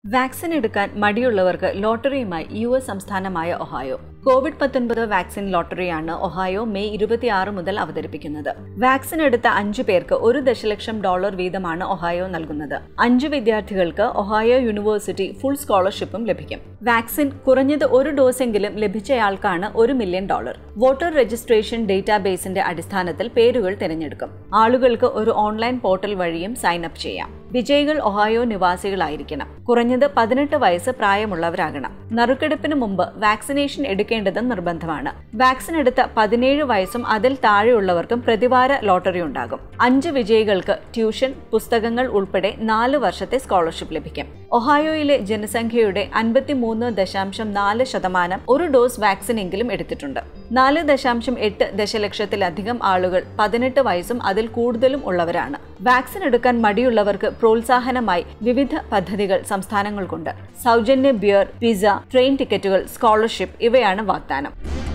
Vaccine എടുക്കാൻ മടിയുള്ളവർക്ക് ലോട്ടറിയുമായി US സംസ്ഥാനമായ ഒഹായോ. COVID-19 വാക്സിൻ ലോട്ടറിയാണ് ഒഹായോ മെയ് 26 മുതൽ അവതരിപ്പിക്കുന്നത്. വാക്സിൻ എടുത്ത 5 പേർക്ക് $1 ദശലക്ഷം വീതമാണ് ഒഹായോ നൽകുന്നത്. 5 വിദ്യാർത്ഥികൾക്ക് ഒഹായോ യൂണിവേഴ്സിറ്റി ഫുൾ സ്കോളർഷിപ്പും ലഭിക്കും. വാക്സിൻ കുറഞ്ഞത് 1 ഡോസെങ്കിലും ലഭിച്ചയാൾക്കാണ് $1 മില്യൺ. വോട്ടർ രജിസ്ട്രേഷൻ ഡേറ്റാബേസിന്റെ അടിസ്ഥാനത്തിൽ പേരുകൾ തിരഞ്ഞെടുക്കും. ആളുകൾക്ക് ഒരു ഓൺലൈൻ പോർട്ടൽ വഴിയും സൈൻ അപ്പ് ചെയ്യാം. വിജയികൾ ഒഹായോ നിവാസികളായിരിക്കണം. കുറഞ്ഞത് 18 വയസ്സ് പ്രായമുള്ളവരാകണം. നറുക്കെടുപ്പിന് മുമ്പ് വാക്സിനേഷൻ എടുക്കേണ്ടത് നിർബന്ധമാണ്. വാക്സിൻ എടുത്ത 17 വയസ്സും അതിൽ താഴെയുള്ളവർക്കും പ്രതിവാര ലോട്ടറി ഉണ്ടാകും. 5 വിജയികൾക്ക് ട്യൂഷൻ, പുസ്തകങ്ങൾ ഉൾപ്പെടെ 4 വർഷത്തെ സ്കോളർഷിപ്പ് ലഭിക്കും. ഒഹായോയിലെ ജനസംഖ്യയുടെ 53.4% ഒരു ഡോസ് വാക്സിനെങ്കിലും എടുത്തിട്ടുണ്ട്. 4.8 ദശലക്ഷത്തിലധികം ആളുകൾ 18 വയസ്സും അതിൽ കൂടുതലും ഉള്ളവരാണ്. വാക്സിൻ എടുക്കാൻ മടിയുള്ളവർക്ക് പ്രോത്സാഹനമായി വിവിധ പദ്ധതികൾ സംസ്ഥാനങ്ങൾക്കുണ്ട്. സൗജന്യ ബിയർ, പിസ്സ, ട്രെയിൻ ടിക്കറ്റുകൾ, സ്കോളർഷിപ്പ് ഇവയാണ് വാഗ്ദാനം.